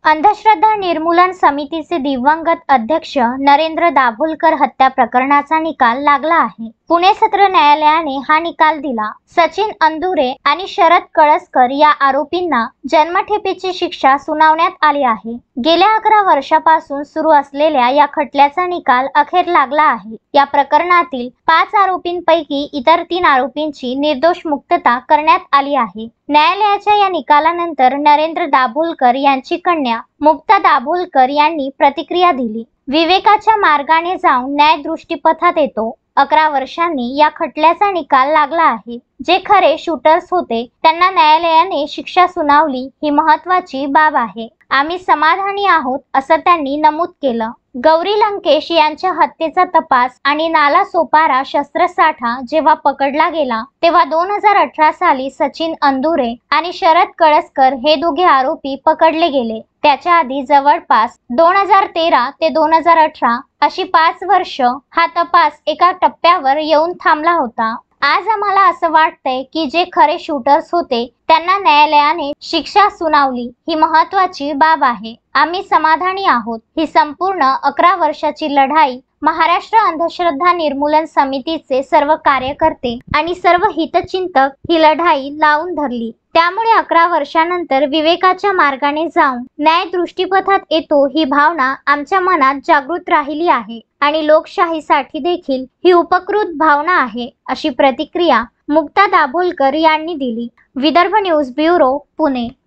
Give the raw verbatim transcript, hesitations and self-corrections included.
अंधश्रद्धा निर्मूलन समितीचे दिवंगत अध्यक्ष नरेंद्र दाभोलकर हत्या प्रकरणाचा निकाल लागला आहे। पुणे सत्र न्यायालयाने हा निकाल दिला। सचिन अंदुरे आणि शरद कळसकर या आरोपींना जन्मठेपेची शिक्षा सुनावण्यात आली आहे। गेल्या अकरा वर्षापासून सुरू असलेल्या या खटल्याचा निकाल अखेर लागला आहे। या प्रकरणातील पाच आरोपींपैकी इतर तीन आरोपींची निर्दोष मुक्तता करण्यात आली आहे। न्यायालयाच्या या निकालानंतर नरेंद्र दाभोलकर यांची कन्या मुक्ता दाभोलकर यांनी प्रतिक्रिया दिली। विवेकाच्या मार्गाने जाऊन न्याय दृष्टीपथात येतो। अकरा वर्षांनी या खटल्याचा निकाल लागला आहे। जे खरे शूटर्स होते त्यांना न्यायालयाने शिक्षा सुनावली ही महत्त्वाची बाब आहे। आम्ही समाधानी आहोत असं त्यांनी नमूद केलं। गौरी लंकेश यांच्या हत्येचा तपास आणि नाला सोपारा शस्त्रसाठा जेव्हा पकडला गेला तेव्हा दोन हजार अठरा साली सचिन अंदुरे आणि शरद कळसकर हे दोघे आरोपी पकडले गेले। त्याच्या आधी जवळपास दोन हजार तेरा ते दोन हजार अठरा अशी पाच वर्ष हा तपास एका टप्प्यावर येऊन थांबला होता। आज आम्हाला असं वाटतंय की जे खरे शूटर्स होते त्यांना न्यायालयाने शिक्षा सुनावली ही महत्त्वाची बाब आहे। आम्ही समाधानी आहोत। ही संपूर्ण अकरा वर्षाची लढाई महाराष्ट्र अंधश्रद्धा निर्मूलन समितीचे सर्व कार्यकर्ते आणि सर्व हितचिंतक ही लढाई लावून धरली। त्यामुळे अकरा वर्षानंतर विवेकाच्या मार्गाने जाऊन न्याय दृष्टीपथात येतो ही भावना आमच्या मनात जागृत राहिली आहे आणि लोकशाहीसाठी देखील ही उपकृत भावना आहे अशी प्रतिक्रिया मुक्ता दाभोलकर यांनी दिली। Vidarbha news bureau, Pune.